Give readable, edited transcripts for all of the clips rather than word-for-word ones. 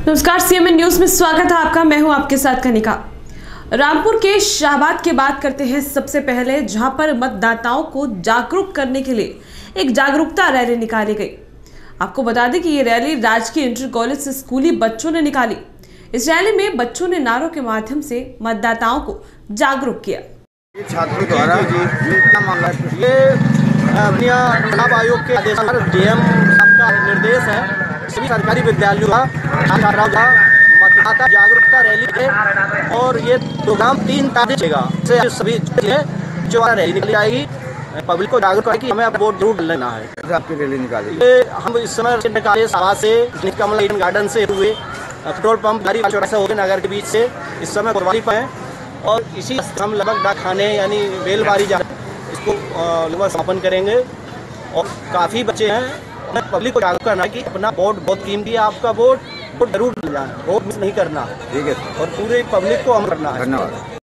नमस्कार, CMN news में स्वागत है आपका। मैं हूं आपके साथ कनिका। रामपुर के शाहबाद की बात करते हैं सबसे पहले, जहां पर मतदाताओं को जागरूक करने के लिए एक जागरूकता रैली निकाली गई। आपको बता दें कि ये रैली राजकीय इंटर कॉलेज से स्कूली बच्चों ने निकाली। इस रैली में बच्चों ने नारों के माध्यम से मतदाताओं को जागरूक किया। छात्रों द्वारा ये चुनाव आयोग के आदेश पर डीएम का निर्देश है, सभी सरकारी विद्यालयों का मतदाता जागरूकता रैली है और ये प्रोग्राम 3 तारीख से सभी जो रैली निकली जाएगी, पब्लिक को जागरूक करेगी कि हमें अब वोट जरूर लेना है। आपकी रैली निकाली हम इस समय निकाले सावा से कमल ईडन गार्डन से हुए पेट्रोल पंप गाड़ी चौरासा होकर नगर के बीच से इस समय कुर्बानी पर हैं और इसी हम लगभग डाक खाने यानी बेलबारी जा इसको लगभग समापन करेंगे। और काफ़ी बच्चे हैं, पब्लिक को जागरूक करना है कि अपना वोट बहुत कीमती है, आपका वोट जरूर मिल जाए, वोट मिस नहीं करना, ठीक है, और पूरे पब्लिक को हम करना है। धन्यवाद।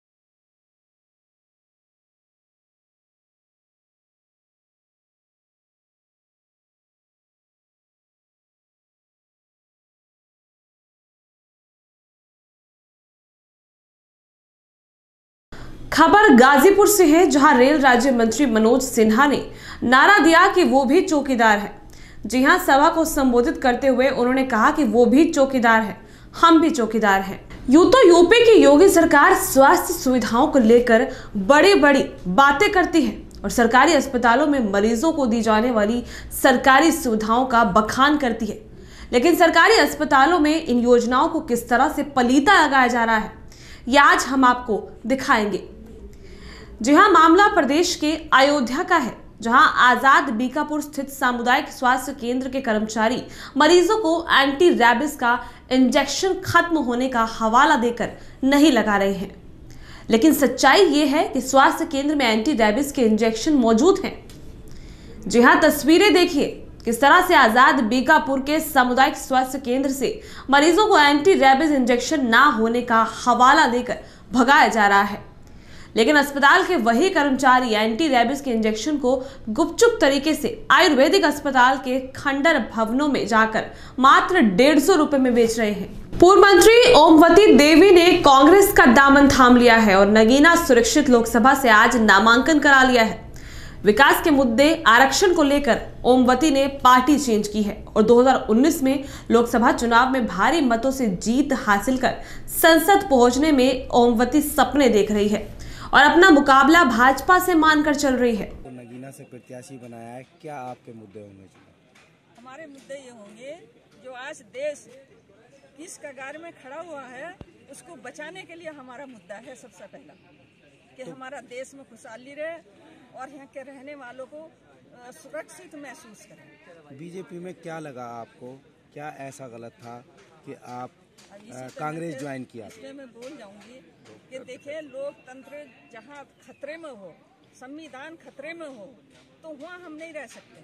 खबर गाजीपुर से है, जहां रेल राज्य मंत्री मनोज सिन्हा ने नारा दिया कि वो भी चौकीदार है। जी हां, सभा को संबोधित करते हुए उन्होंने कहा कि वो भी चौकीदार है, हम भी चौकीदार हैं। यूं तो यूपी की योगी सरकार स्वास्थ्य सुविधाओं को लेकर बड़ी बड़ी बातें करती है और सरकारी अस्पतालों में मरीजों को दी जाने वाली सरकारी सुविधाओं का बखान करती है, लेकिन सरकारी अस्पतालों में इन योजनाओं को किस तरह से पलीता लगाया जा रहा है, ये आज हम आपको दिखाएंगे। जी हां, मामला प्रदेश के अयोध्या का है, जहां आजाद बीकापुर स्थित सामुदायिक स्वास्थ्य केंद्र के कर्मचारी मरीजों को एंटी रैबिस का इंजेक्शन खत्म होने का हवाला देकर नहीं लगा रहे हैं, लेकिन सच्चाई ये है कि स्वास्थ्य केंद्र में एंटी रैबिस के इंजेक्शन मौजूद हैं। जी हां, तस्वीरें देखिए किस तरह से आजाद बीकापुर के सामुदायिक स्वास्थ्य केंद्र से मरीजों को एंटी रैबिस इंजेक्शन ना होने का हवाला देकर भगाया जा रहा है, लेकिन अस्पताल के वही कर्मचारी एंटी रैबिस के इंजेक्शन को गुपचुप तरीके से आयुर्वेदिक अस्पताल के खंडर भवनों में जाकर मात्र 150 रुपए में बेच रहे हैं। पूर्व मंत्री ओमवती देवी ने कांग्रेस का दामन थाम लिया है और नगीना सुरक्षित लोकसभा से आज नामांकन करा लिया है। विकास के मुद्दे आरक्षण को लेकर ओमवती ने पार्टी चेंज की है और 2019 में लोकसभा चुनाव में भारी मतों से जीत हासिल कर संसद पहुंचने में ओमवती सपने देख रही है और अपना मुकाबला भाजपा से मानकर चल रही है। तो नगीना से प्रत्याशी बनाया है, क्या आपके मुद्दे होंगे? हमारे मुद्दे ये होंगे, जो आज देश किस कगार में खड़ा हुआ है उसको बचाने के लिए हमारा मुद्दा है सबसे पहला, कि हमारा देश में खुशहाली रहे और यहाँ के रहने वालों को सुरक्षित महसूस करें। बीजेपी में क्या लगा आपको, क्या ऐसा गलत था कि आप कांग्रेस ज्वाइन किया? इसमें मैं बोल जाऊंगी कि देखिए, लोकतंत्र जहाँ खतरे में हो, संविधान खतरे में हो, तो वहाँ हम नहीं रह सकते।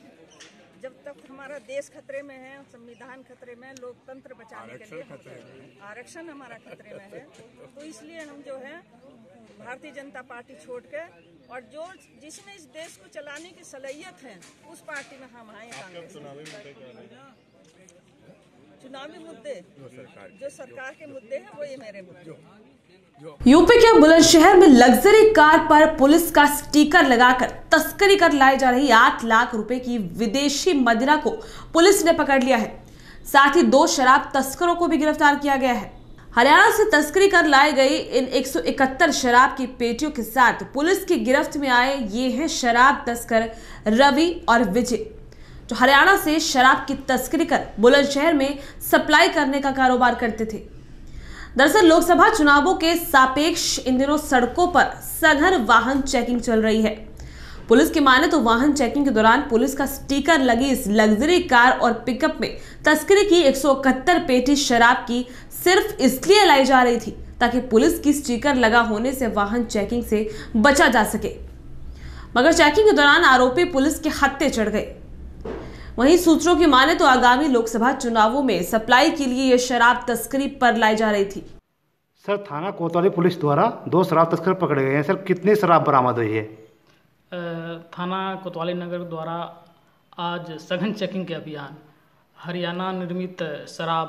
जब तक हमारा देश खतरे में है, संविधान खतरे में, लोकतंत्र बचाने के लिए आरक्षण हमारा खतरे में है, तो इसलिए हम जो है भारतीय जनता पार्टी छोड़ के और जो जिसमें इस देश को चलाने की सलाहियत है उस पार्टी में हम आए। चुनावी मुद्दे जो सरकार के मुद्दे हैं वो ये मेरे मुद्दे। यूपी के बुलंदशहर में लग्जरी कार पर पुलिस का स्टिकर लगाकर तस्करी कर लाई जा रही 8 लाख रुपए की विदेशी मदिरा को पुलिस ने पकड़ लिया है। साथ ही 2 शराब तस्करों को भी गिरफ्तार किया गया है। हरियाणा से तस्करी कर लाई गई इन 171 शराब की पेटियों के साथ पुलिस की गिरफ्त में आए ये हैं शराब तस्कर रवि और विजय, जो हरियाणा से शराब की तस्करी कर बुलंदशहर में सप्लाई करने का कारोबार करते थे। दरअसल लोकसभा चुनावों के सापेक्ष इन दिनों सड़कों पर सघन वाहन चेकिंग चल रही है। पुलिस की माने तो वाहन चेकिंग के दौरान पुलिस का स्टिकर लगी इस लग्जरी कार और पिकअप में तस्करी की 171 पेटी शराब की सिर्फ इसलिए लाई जा रही थी ताकि पुलिस की स्टिकर लगा होने से वाहन चेकिंग से बचा जा सके, मगर चेकिंग के दौरान आरोपी पुलिस के हत्थे चढ़ गए। वहीं सूत्रों की माने तो आगामी लोकसभा चुनावों में सप्लाई के लिए यह शराब तस्करी पर लाई जा रही थी। सर, थाना कोतवाली पुलिस द्वारा 2 शराब तस्कर पकड़े गए हैं। सर, कितनी शराब बरामद हुई है? थाना कोतवाली नगर द्वारा आज सघन चेकिंग के अभियान हरियाणा निर्मित शराब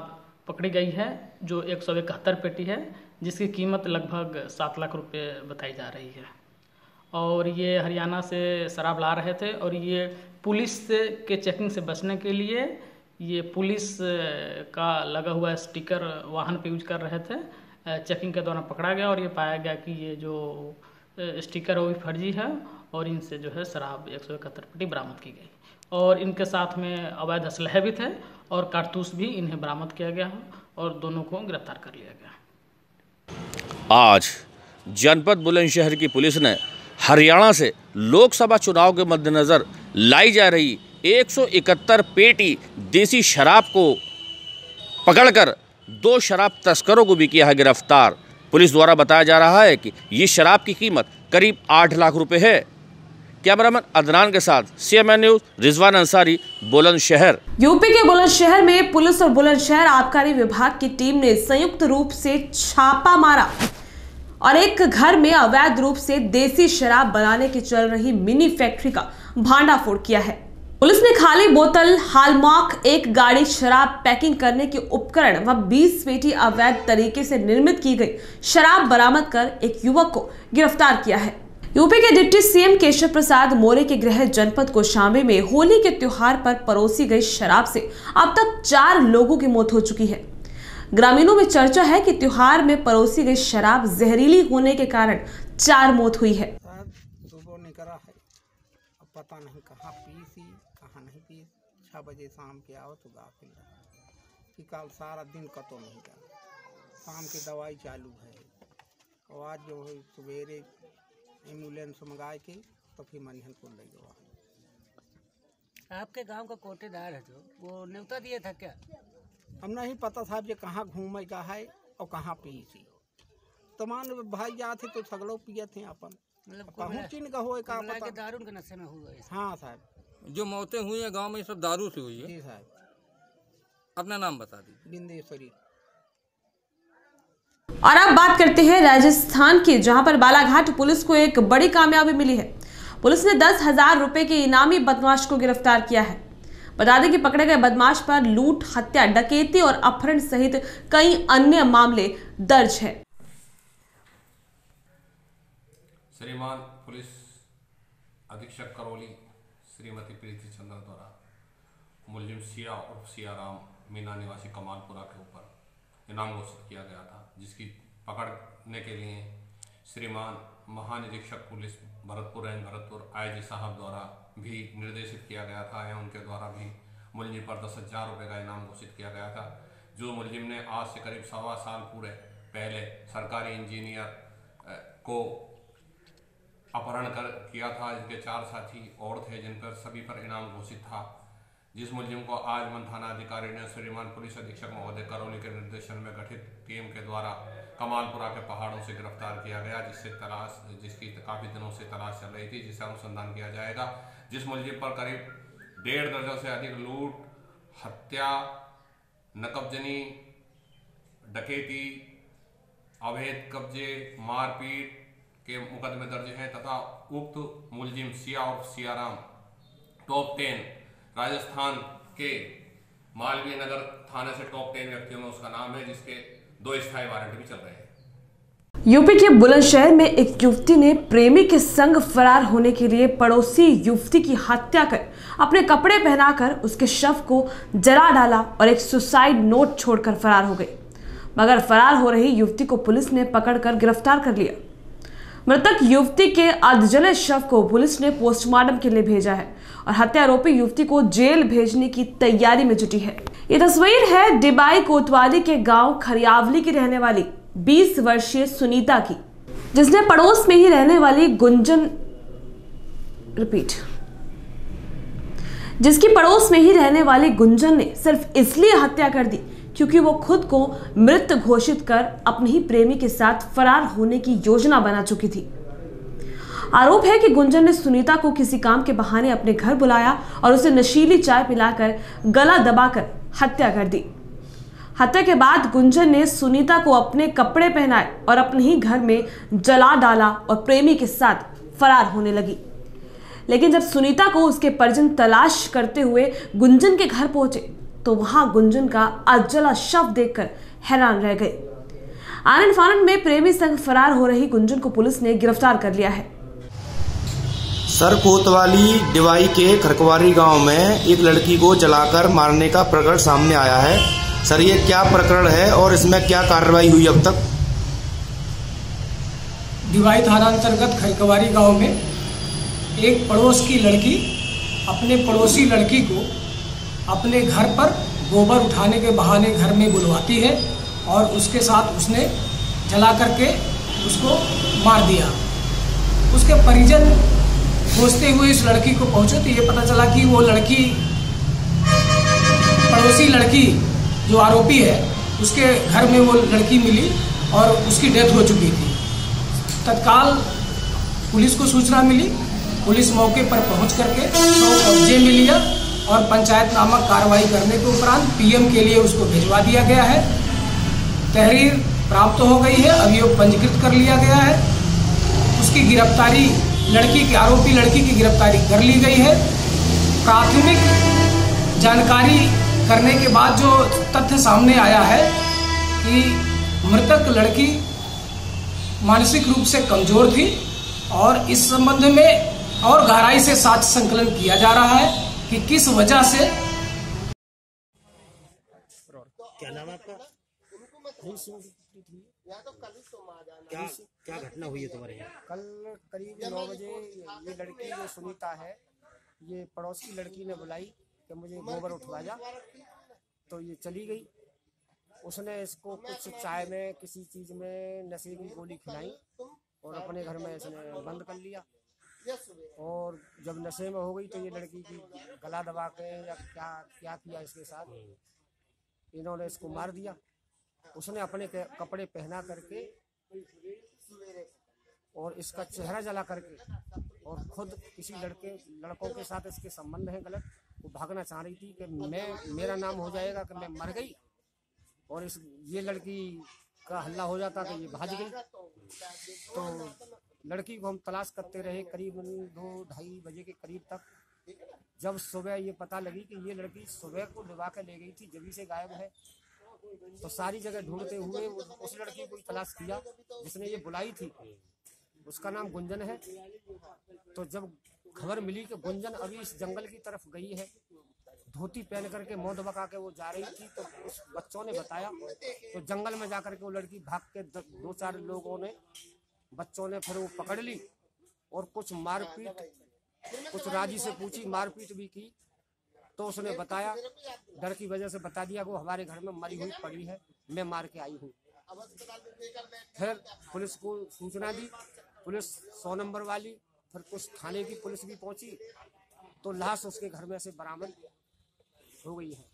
पकड़ी गई है, जो 171 पेटी है, जिसकी कीमत लगभग 7 लाख रुपए बताई जा रही है। और ये हरियाणा से शराब ला रहे थे और ये पुलिस के चेकिंग से बचने के लिए ये पुलिस का लगा हुआ स्टिकर वाहन पे यूज कर रहे थे। चेकिंग के दौरान पकड़ा गया और ये पाया गया कि ये जो स्टिकर है वो भी फर्जी है और इनसे जो है शराब 171 पेटी बरामद की गई और इनके साथ में अवैध असलहे भी थे और कारतूस भी इन्हें बरामद किया गया और दोनों को गिरफ्तार कर लिया गया। आज जनपद बुलंदशहर की पुलिस ने हरियाणा से लोकसभा चुनाव के मद्देनज़र लाई जा रही 171 पेटी देसी शराब को पकड़कर 2 शराब तस्करों को भी किया है गिरफ्तार। पुलिस द्वारा बताया जा रहा है कि ये शराब की कीमत करीब 8 लाख रुपए है। कैमरामैन अदनान के साथ CMN news Rizwan Ansari, Bulandshahr. UP के बुलंदशहर में पुलिस और बुलंदशहर आबकारी विभाग की टीम ने संयुक्त रूप से छापा मारा और एक घर में अवैध रूप से देसी शराब बनाने की चल रही मिनी फैक्ट्री का भांडाफोड़ किया है। पुलिस ने खाली बोतल, हॉलमार्क, एक गाड़ी शराब पैकिंग करने के उपकरण व 20 पेटी अवैध तरीके से निर्मित की गई शराब बरामद कर एक युवक को गिरफ्तार किया है। यूपी के डिप्टी CM केशव प्रसाद मौर्य के गृह जनपद कौशाम्बी में होली के त्योहार पर परोसी गई शराब से अब तक 4 लोगों की मौत हो चुकी है। ग्रामीणों में चर्चा है कि त्योहार में परोसी गई शराब जहरीली होने के कारण 4 मौत हुई है। सुबह निकला है, अब पता नहीं कहाँ पीसी कहाँ नहीं पी। 6 बजे शाम के आओ तो गाफिल रहा कि कल सारा दिन कतो नहीं जाना, शाम की दवाई चालू है और आज जो है सवेरे एम्बुलेंस मंगा के तो फिर मनहनपुर ले गया। आपके गांव का कोटेदार है जो वो न्योता दिया था क्या? हम नहीं पता साहब ये कहाँ घूमेगा है और कहाँ पीसी। तमान भाई जाते तो सगलो पिए थे अपन, पहुँची का हो का पता दारू के नशे में हुआ है। हाँ साहब, जो मौतें हुई है गांव में सब दारू से हुई है। जी साहब। अपना नाम बता दीजिए। बिंदेश्वरी। और अब बात करते हैं राजस्थान की, जहां पर बालाघाट पुलिस को एक बड़ी कामयाबी मिली है। पुलिस ने 10,000 रुपए के इनामी बदमाश को गिरफ्तार किया है। बता दें कि पकड़े गए बदमाश पर लूट, हत्या, डकैती और अपहरण सहित कई अन्य मामले दर्ज हैं। श्रीमान पुलिस अधीक्षक करौली श्रीमती प्रीति चंद्र द्वारा मुलजिम सिया और सियाराम मीना निवासी कमालपुरा के ऊपर इनाम घोषित किया गया था, जिसकी पकड़ने के लिए श्रीमान महानिरीक्षक police Bharatpur range Bharatpur IG साहब द्वारा भी निर्देशित किया गया था या उनके द्वारा भी मुलजिम पर 10,000 रुपये का इनाम घोषित किया गया था। जो मुलजिम ने आज से करीब 1.25 साल पूरे पहले सरकारी इंजीनियर को अपहरण किया था, जिनके 4 साथी और थे, जिन पर सभी पर इनाम घोषित था। जिस मुलजिम को आज मन थाना अधिकारी ने श्रीमान पुलिस अधीक्षक महोदय करौली के निर्देशन में गठित टीम के द्वारा कमालपुरा के पहाड़ों से गिरफ्तार किया गया, जिसकी काफ़ी दिनों से तलाश चल रही थी, जिसे अनुसंधान किया जाएगा। जिस मुलजिम पर करीब 1.5 दर्जन से अधिक लूट, हत्या, नकबजनी, डकैती, अवैध कब्जे, मारपीट के मुकदमे दर्ज हैं तथा उक्त मुलजिम सिया और सियाराम टॉप 10 राजस्थान के मालवीय नगर थाने से टॉप 10 व्यक्तियों में उसका नाम है, जिसके 2 स्थायी वारंट भी चल रहे हैं। यूपी के बुलंदशहर में एक युवती ने प्रेमी के संग फरार होने के लिए पड़ोसी युवती की हत्या कर अपने कपड़े पहनाकर उसके शव को जला डाला और एक सुसाइड नोट छोड़कर फरार हो गई। मगर फरार हो रही युवती को पुलिस ने पकड़कर गिरफ्तार कर लिया। मृतक युवती के अर्धजले शव को पुलिस ने पोस्टमार्टम के लिए भेजा है और हत्यारोपी युवती को जेल भेजने की तैयारी में जुटी है। ये तस्वीर है डिबाई कोतवाली के गांव खरियावली की रहने वाली 20 वर्षीय सुनीता की, जिसने पड़ोस में ही रहने वाली गुंजन ने सिर्फ इसलिए हत्या कर दी क्योंकि वो खुद को मृत घोषित कर अपने ही प्रेमी के साथ फरार होने की योजना बना चुकी थी। आरोप है कि गुंजन ने सुनीता को किसी काम के बहाने अपने घर बुलाया और उसे नशीली चाय पिलाकर गला दबाकर हत्या कर दी। हत्या के बाद गुंजन ने सुनीता को अपने कपड़े पहनाए और अपने ही घर में जला डाला और प्रेमी के साथ फरार होने लगी। लेकिन जब सुनीता को उसके परिजन तलाश करते हुए गुंजन के घर पहुंचे तो वहां गुंजन का अधजला शव देखकर हैरान रह गए। आनंद फानंद में प्रेमी संग फरार हो रही गुंजन को पुलिस ने गिरफ्तार कर लिया है। सर कोतवाली डिवाई के खरकवारी गांव में एक लड़की को जलाकर मारने का प्रकरण सामने आया है। सर ये क्या प्रकरण है और इसमें क्या कार्रवाई हुई अब तक? डिवाई थाना अंतर्गत खरकवारी गांव में एक पड़ोस की लड़की अपने पड़ोसी लड़की को अपने घर पर गोबर उठाने के बहाने घर में बुलवाती है और उसके साथ उसने जला करके उसको मार दिया। उसके परिजन खोजते हुए इस लड़की को पहुंचे तो ये पता चला कि वो लड़की, पड़ोसी लड़की जो आरोपी है, उसके घर में वो लड़की मिली और उसकी डेथ हो चुकी थी। तत्काल पुलिस को सूचना मिली, पुलिस मौके पर पहुंच करके उसको कब्जे में लिया और पंचायत नामक कार्रवाई करने के उपरांत पीएम के लिए उसको भिजवा दिया गया है। तहरीर प्राप्त हो गई है, अभियोग पंजीकृत कर लिया गया है। उसकी गिरफ्तारी, लड़की की, आरोपी लड़की की गिरफ्तारी कर ली गई है। प्राथमिक जानकारी करने के बाद जो तथ्य सामने आया है कि मृतक लड़की मानसिक रूप से कमजोर थी और इस संबंध में और गहराई से साक्ष्य संकलन किया जा रहा है कि किस वजह से। क्या नाम है आपका? क्या घटना हुई है तुम्हारे यहाँ? कल करीब 9 बजे ये लड़की जो सुनीता है, ये पड़ोस की लड़की ने बुलाई कि मुझे गोबर उठवा जा, तो ये चली गई। उसने इसको कुछ चाय में किसी चीज़ में नशे की गोली खिलाई और अपने घर में इसने बंद कर लिया। और जब नशे में हो गई तो ये लड़की की गला दबा के या क्या किया इसके साथ, इन्होंने इसको मार दिया। उसने अपने कपड़े पहना करके और इसका चेहरा जला करके और खुद किसी लड़कों के साथ इसके संबंध है गलत, वो भागना चाह रही थी कि मेरा नाम हो जाएगा कि मैं मर गई, और ये लड़की का हल्ला हो जाता कि ये भाग गई। तो लड़की को हम तलाश करते रहे करीब 2-2:30 बजे के करीब तक। जब सुबह ये पता लगी कि ये लड़की सुबह को डुबा के ले गई थी, जभी से गायब है, तो सारी जगह ढूंढते हुए उस लड़की को तलाश किया जिसने ये बुलाई थी। उसका नाम गुंजन है। तो जब खबर मिली कि गुंजन अभी इस जंगल की तरफ गई है, धोती पहन करके मुंह दबा के वो जा रही थी, तो उस बच्चों ने बताया। तो जंगल में जाकर के वो लड़की भाग के 2-4 लोगों ने, बच्चों ने फिर वो पकड़ ली और कुछ मारपीट, कुछ राजी से पूछी, मारपीट भी की। तो उसने बताया, डर की वजह से बता दिया वो हमारे घर में मरी हुई पड़ी है, मैं मार के आई हूँ। फिर पुलिस को सूचना दी, पुलिस 100 नंबर वाली, फिर कुछ थाने की पुलिस भी पहुंची, तो लाश उसके घर में से बरामद हो गई है।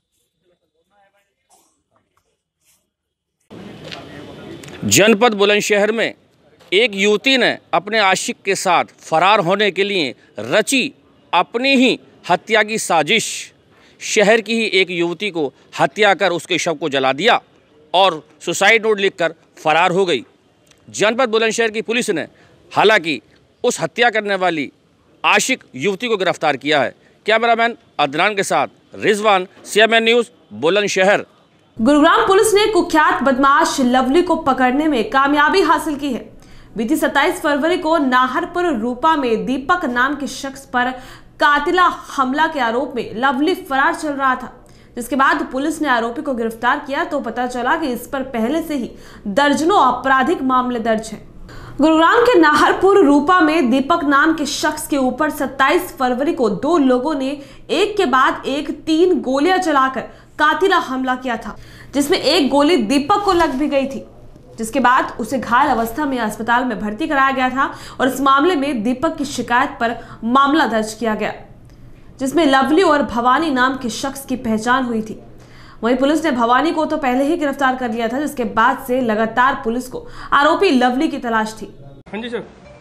जनपद बुलंदशहर में एक युवती ने अपने आशिक के साथ फरार होने के लिए रची अपनी ही हत्या की साजिश। शहर की ही एक युवती को हत्या कर उसके शव को जला दिया और सुसाइड नोट लिखकर फरार हो गई। जनपद बुलंदशहर की पुलिस ने हालांकि उस हत्या करने वाली आशिक युवती को गिरफ्तार किया है। कैमरामैन अदनान के साथ Rizwan, CMN news, Bulandshahr. Gurugram police ने कुख्यात बदमाश लवली को पकड़ने में कामयाबी हासिल की है। बीती 27 फरवरी को नाहरपुर रूपा में दीपक नाम के शख्स पर कातिला हमला के आरोप में लवली फरार चल रहा था, जिसके बाद पुलिस ने आरोपी को गिरफ्तार किया तो पता चला कि इस पर पहले से ही दर्जनों आपराधिक मामले दर्ज हैं। गुरुग्राम के नाहरपुर रूपा में दीपक नाम के शख्स के ऊपर 27 फरवरी को 2 लोगों ने एक के बाद एक 3 गोलियां चलाकर कातिला हमला किया था, जिसमें एक गोली दीपक को लग भी गई थी, जिसके बाद उसे घायल अवस्था में अस्पताल में भर्ती कराया गया था। और इस मामले में दीपक की शिकायत पर मामला दर्ज किया गया, जिसमें लवली और भवानी नाम के शख्स की पहचान हुई थी। वहीं पुलिस ने भवानी को तो पहले ही गिरफ्तार कर लिया था, जिसके बाद से लगातार पुलिस को आरोपी लवली की तलाश थी। हाँ जी सर।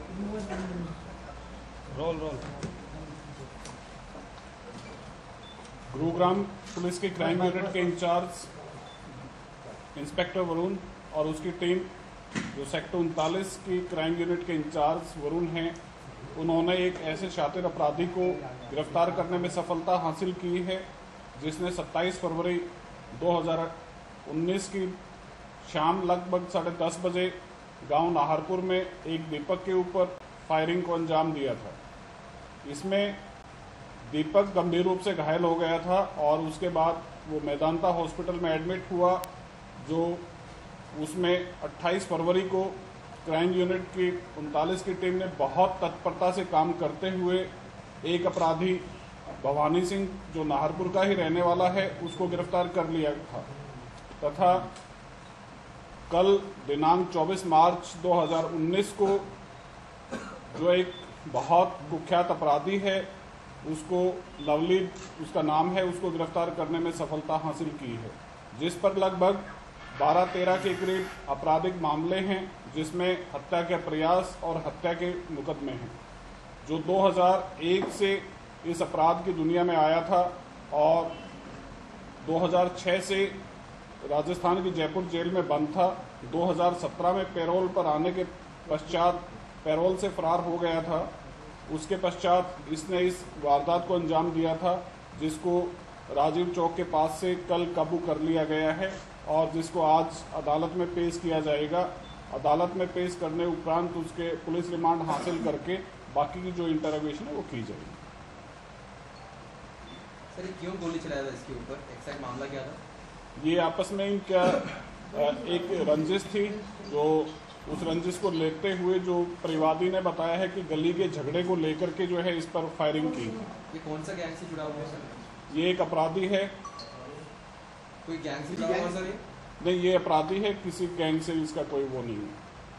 रोल। गुरुग्राम पुलिस के क्राइम यूनिट के इंचार्ज इंस्पेक्टर वरुण और उसकी टीम जो सेक्टर 39 की क्राइम यूनिट के इंचार्ज वरुण हैं, उन्होंने एक ऐसे शातिर अपराधी को गिरफ्तार करने में सफलता हासिल की है जिसने 27 फरवरी 2019 की शाम लगभग 10:30 बजे गांव नाहरपुर में एक दीपक के ऊपर फायरिंग को अंजाम दिया था। इसमें दीपक गंभीर रूप से घायल हो गया था और उसके बाद वो मेदांता हॉस्पिटल में एडमिट हुआ, जो उसमें 28 फरवरी को क्राइम यूनिट की 39 की टीम ने बहुत तत्परता से काम करते हुए एक अपराधी भवानी सिंह, जो नाहरपुर का ही रहने वाला है, उसको गिरफ्तार कर लिया था तथा कल दिनांक 24 मार्च 2019 को जो एक बहुत कुख्यात अपराधी है, उसको लवली उसका नाम है, उसको गिरफ्तार करने में सफलता हासिल की है, जिस पर लगभग 12-13 के करीब आपराधिक मामले हैं, जिसमें हत्या के प्रयास और हत्या के मुकदमे हैं, जो 2001 से इस अपराध की दुनिया में आया था और 2006 से राजस्थान की जयपुर जेल में बंद था। 2017 में पैरोल पर आने के पश्चात पैरोल से फरार हो गया था। उसके पश्चात इसने इस वारदात को अंजाम दिया था, जिसको राजीव चौक के पास से कल काबू कर लिया गया है और जिसको आज अदालत में पेश किया जाएगा। अदालत में पेश करने उपरांत उसके पुलिस रिमांड हासिल करके बाकी की जो इंटरोगेशन है वो की जाएगी। सर, क्यों गोली चलाया था इसके ऊपर? एक्सैक्ट मामला क्या था? ये आपस में इनका एक रंजिश थी, जो उस रंजिश को लेते हुए जो परिवादी ने बताया है कि गली के झगड़े को लेकर के जो है इस पर फायरिंग की। ये कौन सा गैंग से जुड़ा हुआ है सर? ये एक अपराधी है। कोई गैंग से जुड़ा हुआ सर? नहीं, ये अपराधी है, किसी गैंग से इसका कोई वो नहीं है।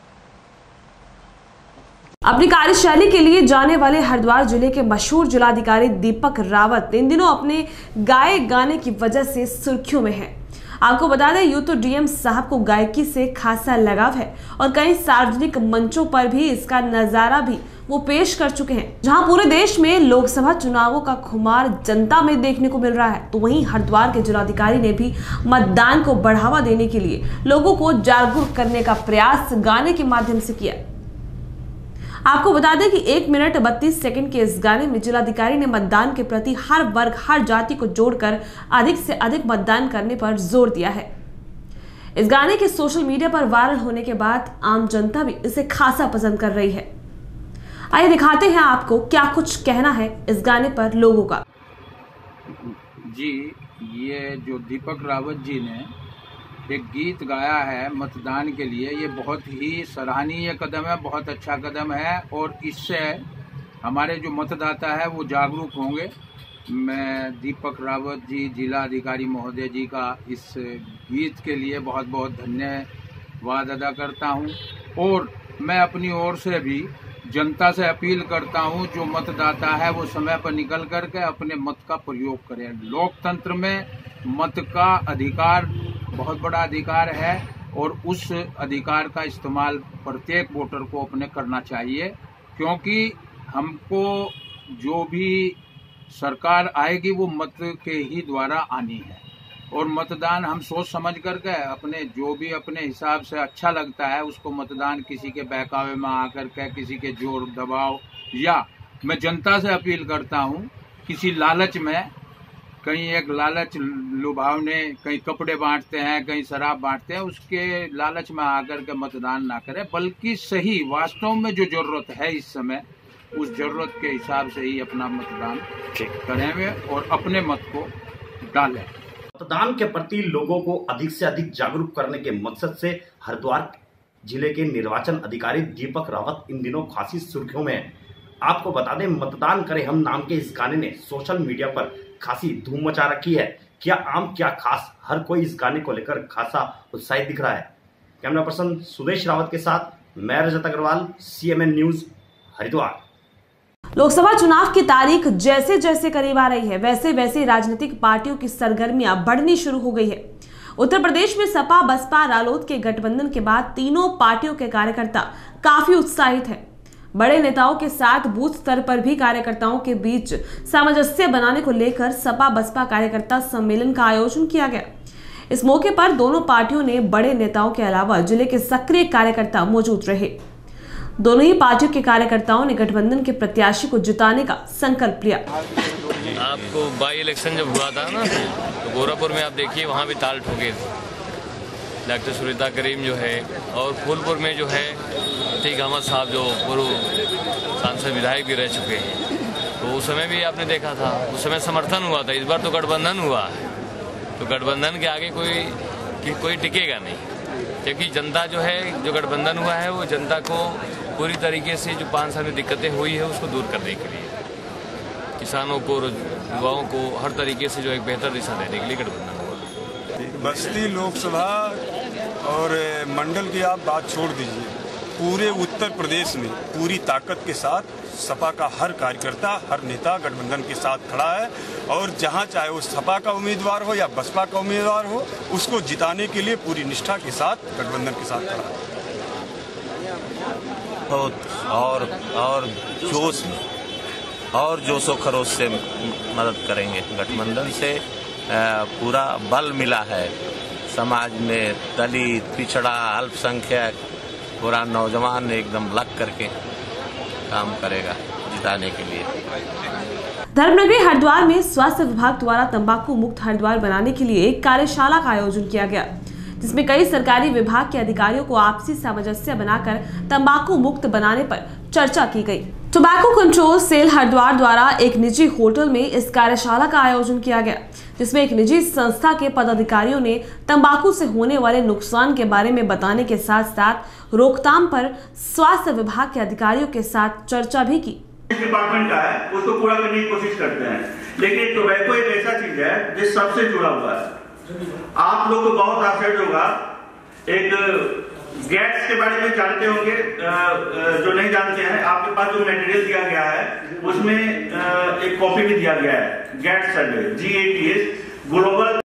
अपनी कार्यशैली के लिए जाने वाले हरिद्वार जिले के मशहूर जिलाधिकारी दीपक रावत इन दिनों अपने गाए गाने की वजह से सुर्खियों में हैं। आपको बता दें, यूं तो डीएम साहब को गायकी से खासा लगाव है और कई सार्वजनिक मंचों पर भी इसका नजारा भी वो पेश कर चुके हैं। जहां पूरे देश में लोकसभा चुनावों का खुमार जनता में देखने को मिल रहा है, तो वहीं हरिद्वार के जिलाधिकारी ने भी मतदान को बढ़ावा देने के लिए लोगों को जागरूक करने का प्रयास गाने के माध्यम से किया। आपको बता दें कि 1 मिनट 32 सेकंड के इस गाने में जिलाधिकारी ने मतदान के प्रति हर वर्ग हर जाति को जोड़कर अधिक से अधिक मतदान करने पर जोर दिया है। इस गाने के सोशल मीडिया पर वायरल होने के बाद आम जनता भी इसे खासा पसंद कर रही है। आइए दिखाते हैं आपको क्या कुछ कहना है इस गाने पर लोगों का। जी, ये जो दीपक रावत जी ने एक गीत गाया है मतदान के लिए, ये बहुत ही सराहनीय कदम है, बहुत अच्छा कदम है और इससे हमारे जो मतदाता है वो जागरूक होंगे। मैं दीपक रावत जी जिला अधिकारी महोदय जी का इस गीत के लिए बहुत बहुत धन्यवाद अदा करता हूं और मैं अपनी ओर से भी जनता से अपील करता हूं, जो मतदाता है वो समय पर निकल करके अपने मत का प्रयोग करें। लोकतंत्र में मत का अधिकार बहुत बड़ा अधिकार है और उस अधिकार का इस्तेमाल प्रत्येक वोटर को अपने करना चाहिए, क्योंकि हमको जो भी सरकार आएगी वो मत के ही द्वारा आनी है और मतदान हम सोच समझ करके अपने जो भी अपने हिसाब से अच्छा लगता है उसको मतदान, किसी के बहकावे में आकर के, किसी के जोर दबाव, या मैं जनता से अपील करता हूँ किसी लालच में, कहीं एक लालच लुभावने, कहीं कपड़े बांटते हैं, कहीं शराब बांटते हैं, उसके लालच में आकर के मतदान ना करें, बल्कि सही वास्तव में जो जरूरत है इस समय उस जरूरत के हिसाब से ही अपना मतदान करें और अपने मत को डालें। मतदान के प्रति लोगों को अधिक से अधिक जागरूक करने के मकसद से हरिद्वार जिले के निर्वाचन अधिकारी दीपक रावत इन दिनों खासी सुर्खियों में है। आपको बता दें, मतदान करें हम नाम के इस गाने ने सोशल मीडिया पर खासी धूम मचा रखी है। क्या आम क्या खास, हर कोई इस गाने को लेकर खासा उत्साहित दिख रहा है। कैमरा पर्सन सुदेश रावत के साथ मैं रजत अग्रवाल, CMN न्यूज, हरिद्वार। लोकसभा चुनाव की तारीख जैसे जैसे करीब आ रही है, वैसे वैसे राजनीतिक पार्टियों की सरगर्मियां बढ़नी शुरू हो गई है। उत्तर प्रदेश में सपा, बसपा, रालोद के गठबंधन के बाद तीनों पार्टियों के कार्यकर्ता काफी उत्साहित हैं। बड़े नेताओं के साथ बूथ स्तर पर भी कार्यकर्ताओं के बीच सामंजस्य बनाने को लेकर सपा बसपा कार्यकर्ता सम्मेलन का आयोजन किया गया। इस मौके पर दोनों पार्टियों ने बड़े नेताओं के अलावा जिले के सक्रिय कार्यकर्ता मौजूद रहे। दोनों ही पार्टियों के कार्यकर्ताओं ने गठबंधन के प्रत्याशी को जिताने का संकल्प लिया। आपको बाई इलेक्शन जब हुआ था ना, तो गोरखपुर में आप देखिए वहाँ भी ताल ठोके थे डॉक्टर सुनीता करीम जो है, और फूलपुर में जो है अतीक अहमद साहब जो पूर्व सांसद विधायक भी रह चुके हैं, तो उस समय भी आपने देखा था, उस समय समर्थन हुआ था। इस बार तो गठबंधन हुआ है, तो गठबंधन के आगे कोई टिकेगा नहीं, क्योंकि जनता जो है, जो गठबंधन हुआ है वो जनता को पूरी तरीके से जो 5 साल में दिक्कतें हुई है उसको दूर करने के लिए, किसानों को, युवाओं को हर तरीके से जो एक बेहतर दिशा देने के लिए गठबंधन हुआ। बस्ती लोकसभा और मंडल की आप बात छोड़ दीजिए, पूरे उत्तर प्रदेश में पूरी ताकत के साथ सपा का हर कार्यकर्ता, हर नेता गठबंधन के साथ खड़ा है, और जहां चाहे वो सपा का उम्मीदवार हो या बसपा का उम्मीदवार हो, उसको जिताने के लिए पूरी निष्ठा के साथ गठबंधन के साथ खड़ा है। और जोश में और जोशो खरोश से मदद करेंगे। गठबंधन से पूरा बल मिला है समाज में, दलित, पिछड़ा, अल्पसंख्यक, पूरा नौजवान एकदम लग करके काम करेगा जिताने के लिए। धर्मनगरी हरिद्वार में स्वास्थ्य विभाग द्वारा तंबाकू मुक्त हरिद्वार बनाने के लिए एक कार्यशाला का आयोजन किया गया, जिसमें कई सरकारी विभाग के अधिकारियों को आपसी सामंजस्य बनाकर तंबाकू मुक्त बनाने पर चर्चा की गई। टोबैको कंट्रोल सेल हरिद्वार द्वारा एक निजी होटल में इस कार्यशाला का आयोजन किया गया, जिसमें एक निजी संस्था के पदाधिकारियों ने तंबाकू से होने वाले नुकसान के बारे में बताने के साथ साथ रोकथाम पर स्वास्थ्य विभाग के अधिकारियों के साथ चर्चा भी की। डिपार्टमेंट का है उसको पूरा करने की कोशिश करते हैं, लेकिन टोबैको एक ऐसा चीज है जो सबसे जुड़ा हुआ है। आप लोग को बहुत आश्चर्य होगा, एक गैट्स के बारे में जानते होंगे, जो नहीं जानते हैं, आपके पास जो मटेरियल दिया गया है उसमें एक कॉपी भी दिया गया है, गैट्स सर्वे GATS ग्लोबल